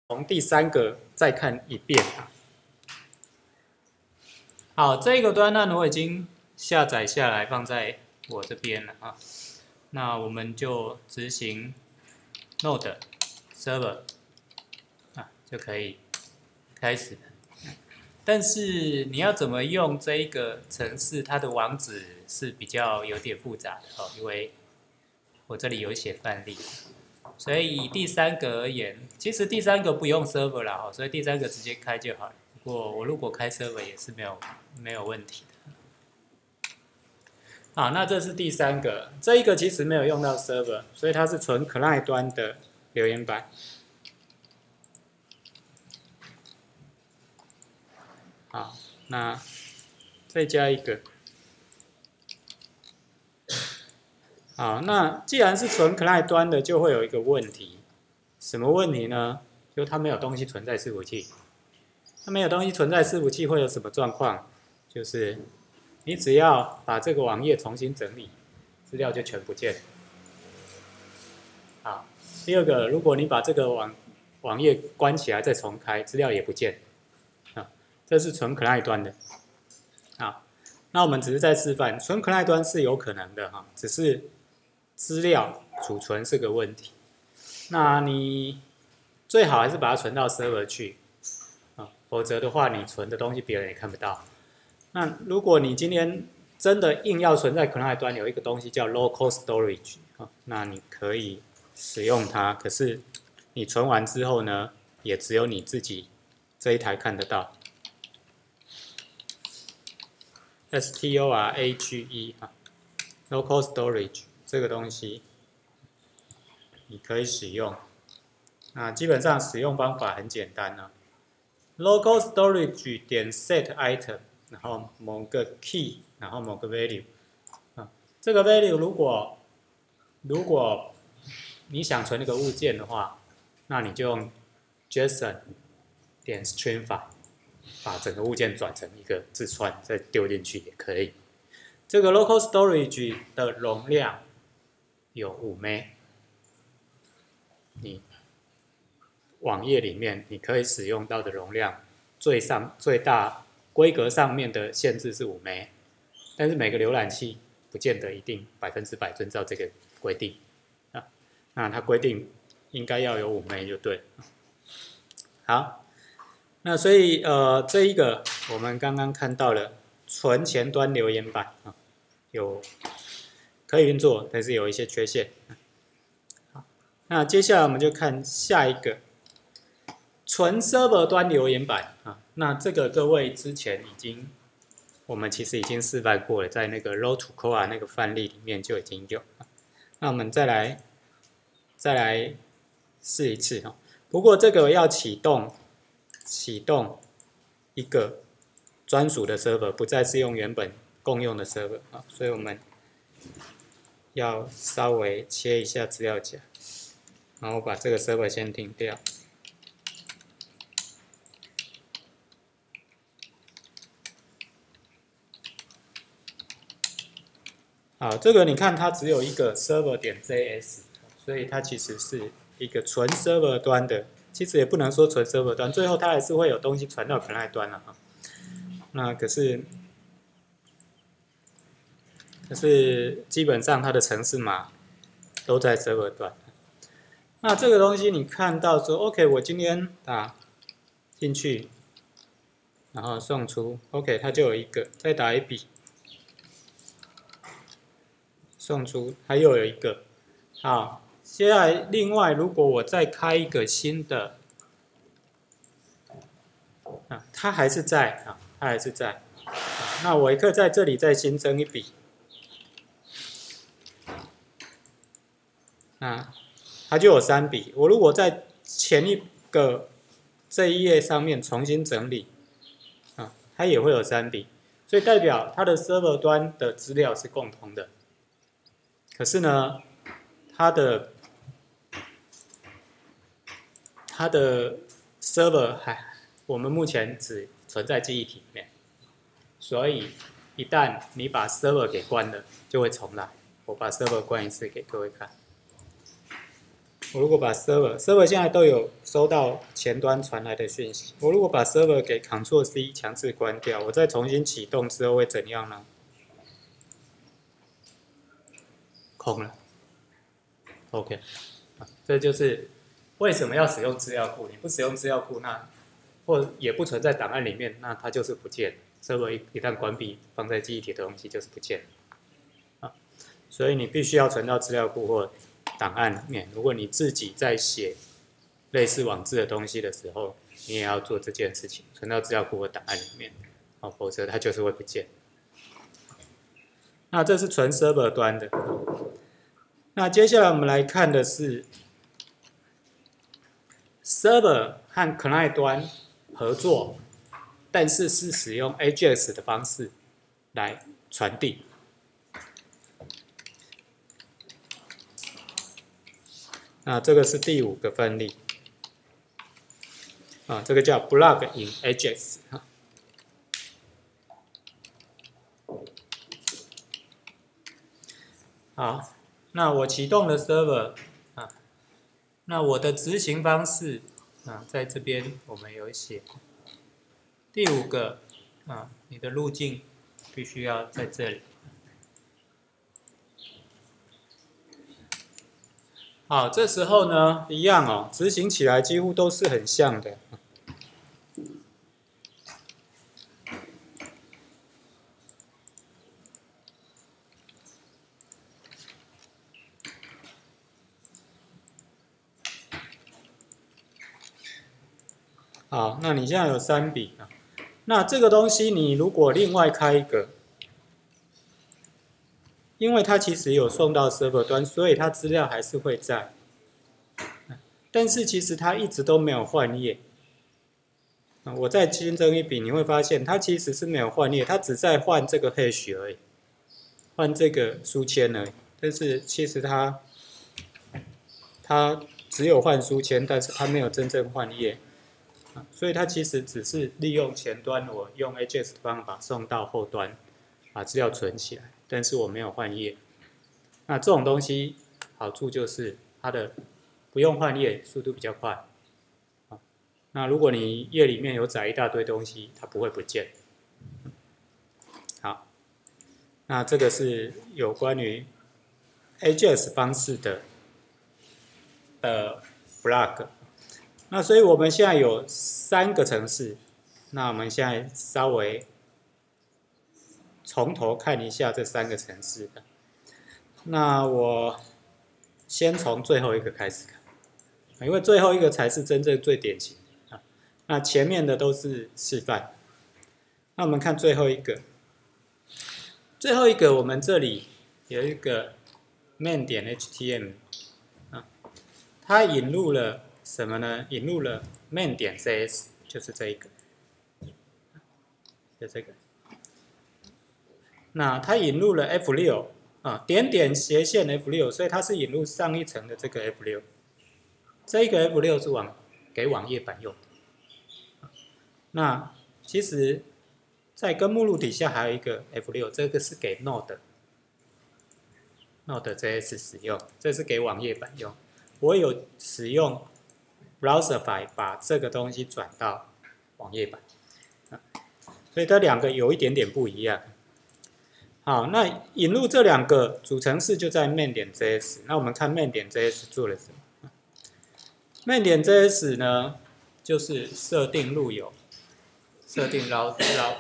从第三个再看一遍。好，这个专案我已经下载下来放在我这边了啊。那我们就执行 node server 啊，就可以开始了。但是你要怎么用这一个程式，它的网址是比较有点复杂的哦，因为我这里有写范例。所以以第三个而言，其实第三个不用 server 啦，所以第三个直接开就好了。不过我如果开 server 也是没有问题的。好，那这是第三个，这一个其实没有用到 server， 所以它是纯 client 端的留言板。好，那再加一个。好，那既然是纯 client 端的，就会有一个问题，什么问题呢？就它没有东西存在伺服器。它没有东西存在伺服器会有什么状况？就是你只要把这个网页重新整理，资料就全不见了。好，第二个，如果你把这个网页关起来再重开，资料也不见。啊，这是纯 client 端的。好，那我们只是在示范，纯 client 端是有可能的哈，只是资料储存是个问题。那你最好还是把它存到 server 去，啊，否则的话你存的东西别人也看不到。那如果你今天真的硬要存在 client 端，有一个东西叫 local storage 啊，那你可以使用它。可是你存完之后呢，也只有你自己这一台看得到。storage 啊 ，local storage 这个东西你可以使用。那基本上使用方法很简单啊 ，local storage 点 set item， 然后某个 key， 然后某个 value 啊，这个 value 如果你想存那个物件的话，那你就用 JSON 点 string file 把整个物件转成一个字串，再丢进去也可以。这个 local storage 的容量有5 MB， 你网页里面你可以使用到的容量最大规格上面的限制是5 MB， 但是每个浏览器不见得一定100%遵照这个规定啊。那它规定应该要有5 MB 就对。好，那所以这一个我们刚刚看到了纯前端留言板啊，可以运作，但是有一些缺陷。好，那接下来我们就看下一个纯 server 端留言板啊。那这个各位之前我们其实已经示范过了，在那个 Road to Core 那个范例里面就已经有。那我们再来试一次哈。不过这个要启动一个专属的 server， 不再是用原本共用的 server 啊，所以我们要稍微切一下资料夹，然后把这个 server 先停掉。好，这个你看它只有一个 server 点 js， 所以它其实是一个纯 server 端的。其实也不能说纯 server 端，最后它还是会有东西传到 client 端了哈。那可是基本上它的程式码都在 server 端。那这个东西你看到说 ，OK， 我今天打进去，然后送出 ，OK， 它就有一个，再打一笔，送出它又有一个，好。接下来，另外，如果我再开一个新的，它还是在啊，它还是在。那我可以在这里再新增一笔，它就有3笔。我如果在前一个这一页上面重新整理，它也会有3笔，所以代表它的 server 端的资料是共同的。可是呢，它的 server 我们目前只存在记忆体里面，所以一旦你把 server 给关了，就会重来。我把 server 关一次给各位看。 我如果把 server 现在都有收到前端传来的讯息，我如果把 server 给 Ctrl+C 强制关掉，我再重新启动之后会怎样呢？空了。OK， 这就是为什么要使用资料库。你不使用资料库，那或也不存在档案里面，那它就是不见了。server 一旦关闭，放在记忆体的东西就是不见了。所以你必须要存到资料库或档案里面。如果你自己在写类似网志的东西的时候，你也要做这件事情，存到资料库或档案里面，否则它就是会不见。那这是纯 server 端的。那接下来我们来看的是 server 和 client 端合作，但是是使用 AJAX 的方式来传递。那这个是第5个分例，这个叫 Blog in AJAX。好，那我启动了 server 那我的执行方式在这边我们有写。第5个你的路径必须要在这里。好，这时候呢，一样执行起来几乎都是很像的。好，那你现在有3笔那这个东西你如果另外开一个，因为它其实有送到 server 端，所以它资料还是会在。但是其实它一直都没有换页。我再新增一笔，你会发现它其实是没有换页，它只在换这个 hash 而已，换这个书签而已。但是其实它只有换书签，但是它没有真正换页。所以它其实只是利用前端我用 AJAX 的方法送到后端，把资料存起来，但是我没有换页。那这种东西好处就是它的不用换页，速度比较快。那如果你页里面有载一大堆东西，它不会不见。好，那这个是有关于 AJAX 方式的blog。那所以我们现在有3个程式，那我们现在稍微从头看一下这3个程式。那我先从最后一个开始看，因为最后一个才是真正最典型的。那前面的都是示范。那我们看最后一个，我们这里有一个 main.html 它引入了什么呢？引入了 main.js， 就是这一个，就这个。那它引入了 F6 点点斜线 F6， 所以它是引入上一层的这个 F6。这一个 F6 是给网页版用的。那其实，在根目录底下还有一个 F6， 这个是给 Node.js 使用，这是给网页版用。我有使用 Browserify 把这个东西转到网页版，所以这2个有一点点不一样。好，那引入这2个主程式就在 main.js。那我们看 main.js 做了什么 ？main.js 呢，就是设定路由，设定 route。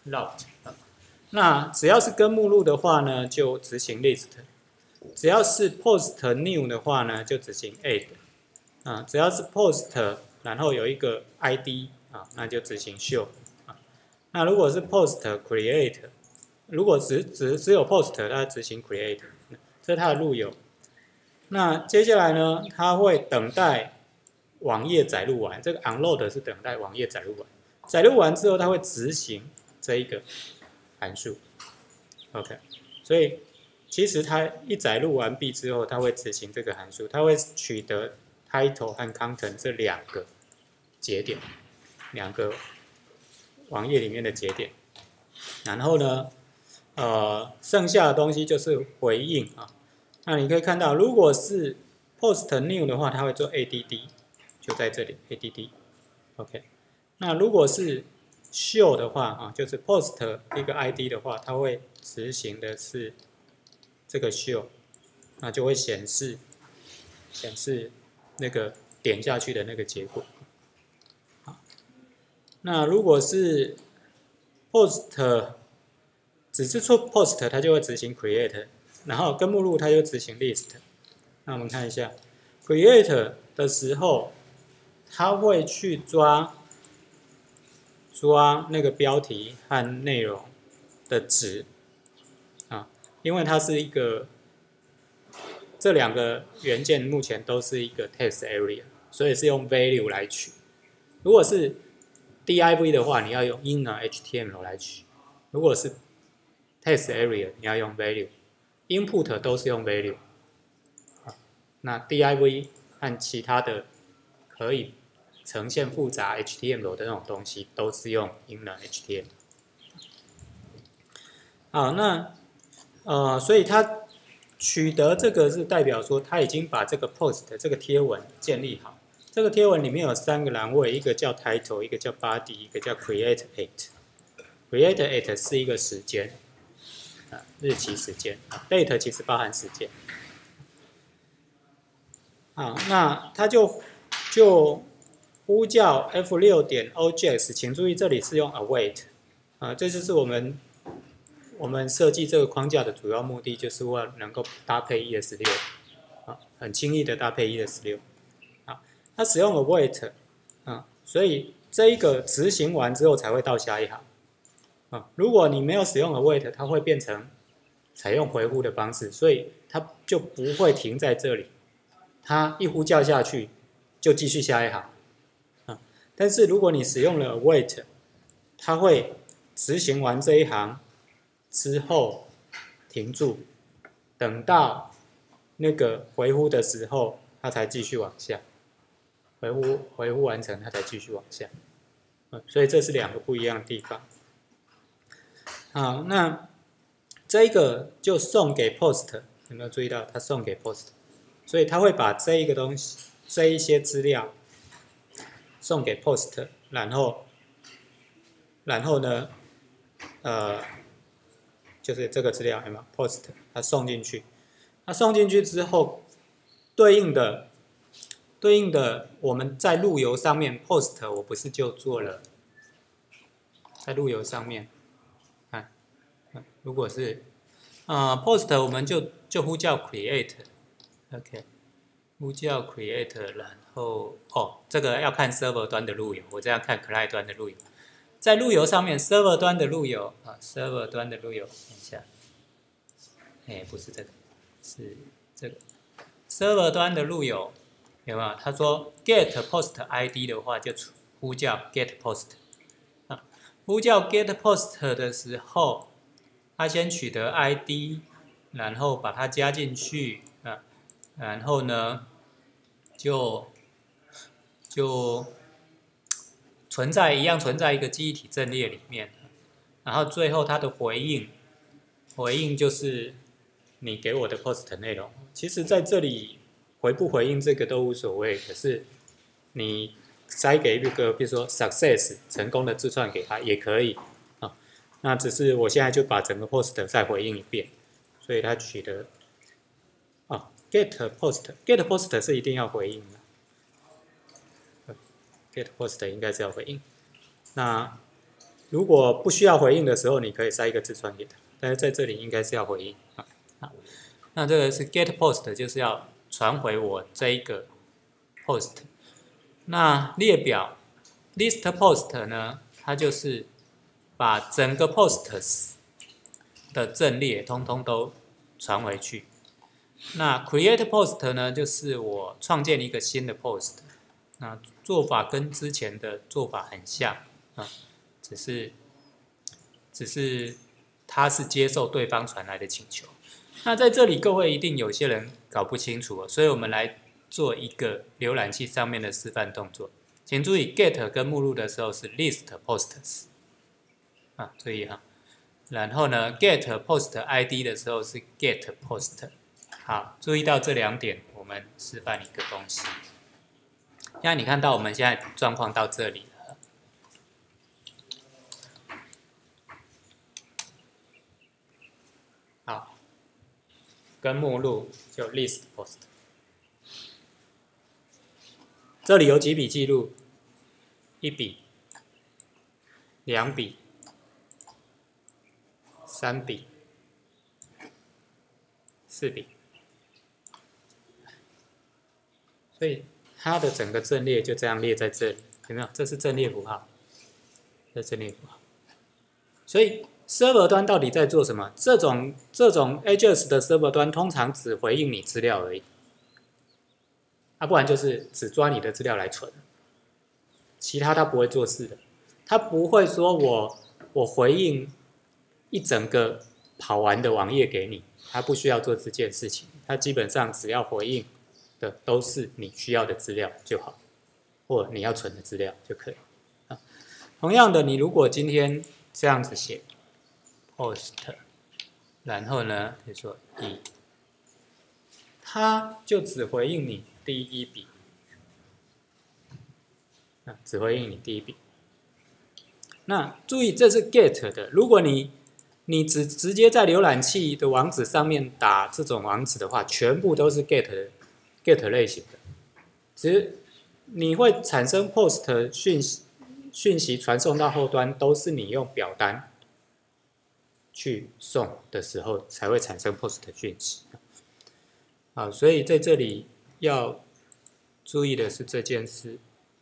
那只要是根目录的话呢，就执行 list。只要是 post new 的话呢，就执行 add。只要是 post 然后有一个 ID 那就执行 show。那如果是 post create， 如果只有 post， 它执行 create， 这是它的路由。那接下来呢，它会等待网页载入完，这个 unload 是等待网页载入完，载入完之后，它会执行这一个函数。OK， 所以其实它一载入完毕之后，它会执行这个函数，它会取得 title 和 content 这2个节点，2个网页里面的节点。然后呢，剩下的东西就是回应那你可以看到，如果是 post new 的话，它会做 add， 就在这里 add。OK， 那如果是 show 的话啊，就是 post 一个 ID 的话，它会执行的是这个 show， 那就会显示那个点下去的那个结果。好，那如果是 post 只是做 post， 它就会执行 create， 然后跟目录它就执行 list。那我们看一下 create 的时候，它会去抓那个标题和内容的值啊，因为它是一个这两个元件目前都是一个 text area， 所以是用 value 来取。如果是 div 的话，你要用 inner HTML 来取；如果是 text area， 你要用 value。input 都是用 value。那 div 和其他的可以呈现复杂 HTML 的那种东西，都是用 inner HTML。好，那所以它取得这个是代表说，它已经把这个 post 这个贴文建立好。这个贴文里面有3个栏位，一个叫 title， 一个叫 body， 一个叫 create at。create at 是一个时间，日期时间 ，date 其实包含时间。好，那它就呼叫 F6 点 objects， 请注意这里是用 await， 这就是我们设计这个框架的主要目的，就是为了能够搭配 ES6， 很轻易的搭配 ES6。好，它使用 await， 所以这一个执行完之后才会到下一行。如果你没有使用 await， 它会变成采用回复的方式，所以它就不会停在这里。它一呼叫下去，就继续下一行。但是如果你使用了 await， 它会执行完这一行之后停住，等到那个回复的时候，它才继续往下。回复完成，它才继续往下。所以这是2个不一样的地方。好，那这个就送给 post， 有没有注意到它送给 post？ 所以它会把这一个东西，这一些资料送给 post， 然后呢，就是这个资料有没有 post， 它送进去，它送进去之后，对应的我们在路由上面 post， 我不是就做了，在路由上面，看，如果是post， 我们就呼叫 create。OK， 呼叫 create， 然后这个要看 server 端的路由，我这样看 client 端的路由，在路由上面 server 端的路由server 端的路由，等一下，不是这个，是这个 server 端的路由，有没有？他说 get post ID 的话，就呼叫 get post， 呼叫 get post 的时候，他先取得 ID， 然后把它加进去然后呢，就存在一个记忆体阵列里面，然后最后它的回应就是你给我的 post 内容。其实在这里回不回应这个都无所谓，可是你塞给一个比如说 success 成功的字串给他也可以那只是我现在就把整个 post 再回应一遍，所以它取得get post 是一定要回应的，get post 应该是要回应。那如果不需要回应的时候，你可以塞一个字串给他，但是在这里应该是要回应那这个是 get post， 就是要传回我这一个 post。那列表 list post 呢，它就是把整个 post 的阵列通通都传回去。那 create post 呢，就是我创建一个新的 post， 那做法跟之前的做法很像只是它是接受对方传来的请求。那在这里各位一定有些人搞不清楚所以我们来做一个浏览器上面的示范动作。请注意 get 跟目录的时候是 list posts 注意然后呢 get post ID 的时候是 get post。好，注意到这2点，我们示范一个东西。现在你看到我们现在状况到这里了，好，跟目录就 list post， 这里有几笔记录？1笔、2笔、3笔、4笔，所以它的整个阵列就这样列在这里，有没有？这是阵列符号，这是阵列符号。所以 server 端到底在做什么？这种 Ajax 的 server 端通常只回应你资料而已，不然就是只抓你的资料来存，其他它不会做事的。它不会说我回应一整个跑完的网页给你，它不需要做这件事情。它基本上只要回应的都是你需要的资料就好，或你要存的资料就可以。同样的，你如果今天这样子写 post， 然后呢，比如说1，它就只回应你第1笔，只回应你第1笔。那注意，这是 get 的。如果你直接在浏览器的网址上面打这种网址的话，全部都是 get 类型的。其实你会产生 post 讯息传送到后端，都是你用表单去送的时候才会产生 post 讯息。所以在这里要注意的是这件事。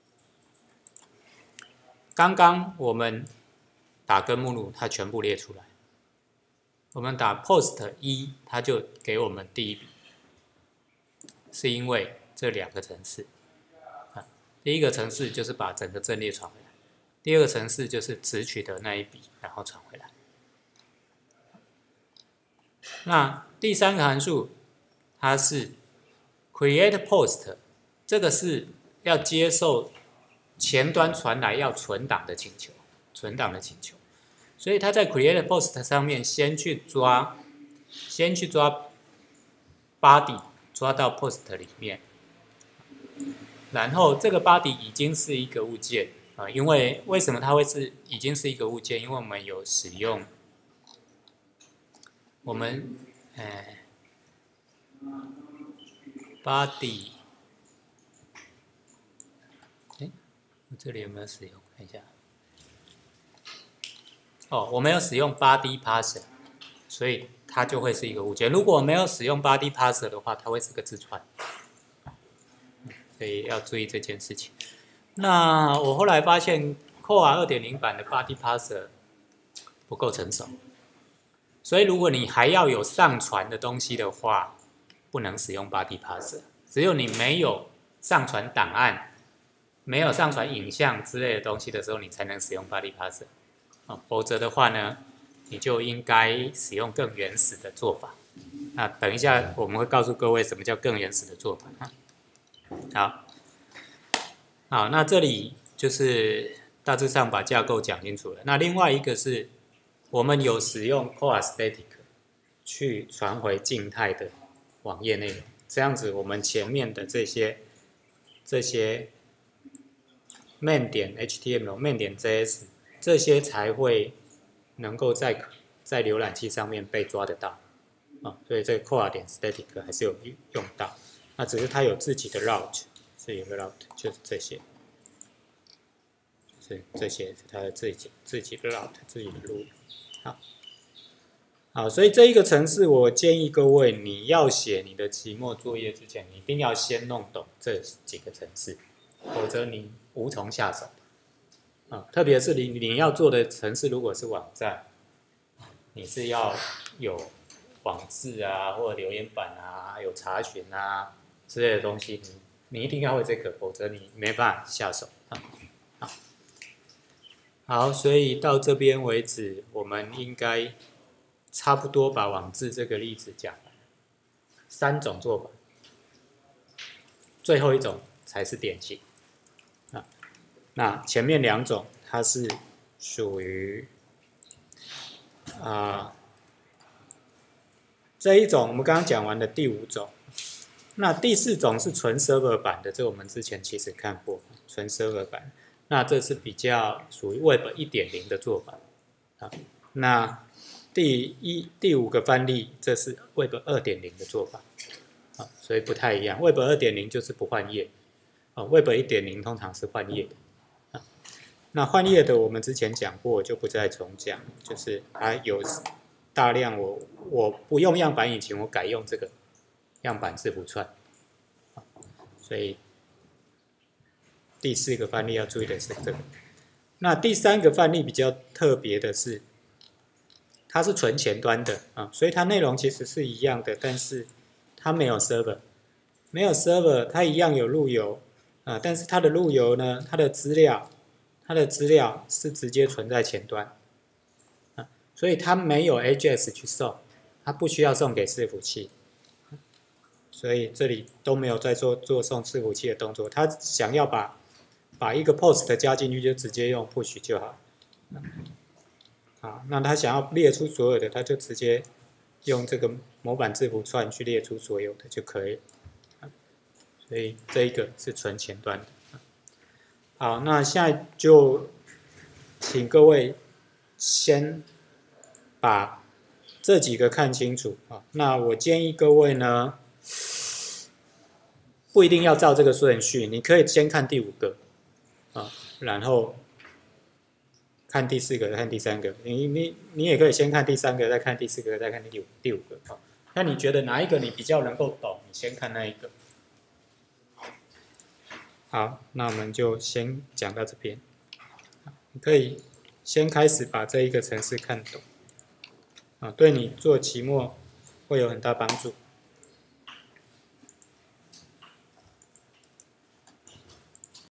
刚刚我们打根目录，它全部列出来。我们打 post 1，它就给我们第1笔，是因为这2个程式。第一个程式就是把整个阵列传回来，第二个程式就是只取得那1笔，然后传回来。那第3个函数，它是 create post， 这个是要接受前端传来要存档的请求，所以它在 create post 上面先去抓 body， 抓到 post 里面，然后这个 body 已经是一个物件因为为什么它会已经是一个物件？因为我们有使用我们body， 这里有没有使用？看一下。我没有使用 body parser， 所以它就会是一个物件。如果没有使用 body parser 的话，它会是个字串。所以要注意这件事情。那我后来发现 Core 2.0 版的 body parser 不够成熟，所以如果你还要有上传的东西的话，不能使用 body parser。只有你没有上传档案、没有上传影像之类的东西的时候，你才能使用 body parser。否则的话呢，你就应该使用更原始的做法。那等一下我们会告诉各位什么叫更原始的做法。好，那这里就是大致上把架构讲清楚了。那另外一个是，我们有使用 Core Static 去传回静态的网页内容，这样子我们前面的这些 main.html、main.js 这些才会能够在浏览器上面被抓得到所以这个 core.static 还是有用到，那只是它有自己的 route， 是有个 route 就是这些，这些是它的自己的 route， 自己的路。好，所以这一个程式，我建议各位你要写你的期末作业之前，你一定要先弄懂这几个程式，否则你无从下手。特别是你要做的程式，如果是网站，你是要有网志啊，或者留言板啊，有查询啊之类的东西，你一定要会这个，否则你没办法下手。好，所以到这边为止，我们应该差不多把网志这个例子讲完。3种做法，最后一种才是典型。那前面2种它是属于这一种我们刚刚讲完的第5种， 那第4种是纯 server 版的，这我们之前其实看过，纯 server 版。那这是比较属于 Web 1.0 的做法啊。那第5个范例，这是 Web 2.0 的做法啊，所以不太一样。Web 2.0 就是不换页啊 ，Web 1.0 通常是换页的啊。那换页的我们之前讲过，就不再重讲，就是它有大量我不用样板引擎，我改用这个样板字符串，所以第4个范例要注意的是这个。那第3个范例比较特别的是，它是纯前端的啊，所以它内容其实是一样的，但是它没有 server， 没有 server， 它一样有路由啊，但是它的路由呢，它的资料是直接存在前端啊，所以它没有 AJAX 去送，它不需要送给伺服器。所以这里都没有在做送伺服器的动作，他想要把一个 post 加进去，就直接用 push 就好。好，那他想要列出所有的，他就直接用这个模板字符串去列出所有的就可以了。所以这一个是纯前端的。好，那现在就请各位先把这几个看清楚啊。那我建议各位呢，不一定要照这个顺序，你可以先看第5个啊，然后看第4个，再看第3个。你也可以先看第3个，再看第4个，再看第5个啊。那你觉得哪一个你比较能够懂？你先看那一个。好，那我们就先讲到这边。你可以先开始把这一个程式看懂啊，对你做期末会有很大帮助。